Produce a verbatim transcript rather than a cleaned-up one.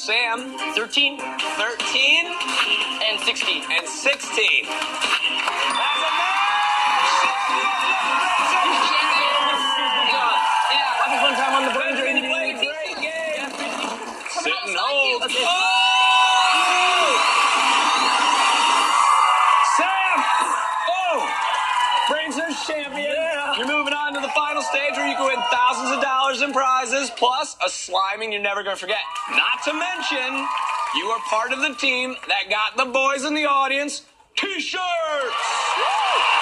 Sam, thirteen. thirteen. And sixteen. And sixteen. That's a match! Have a fun time on the brain drain. Great game. Sit and hold. Okay. Oh! Sam! Oh! Brain Search champion. Yeah. You're moving on to the final stage where you can win thousands of dollars in prizes, plus a sliming you're never going to forget. Not to mention, you are part of the team that got the boys in the audience T-shirts.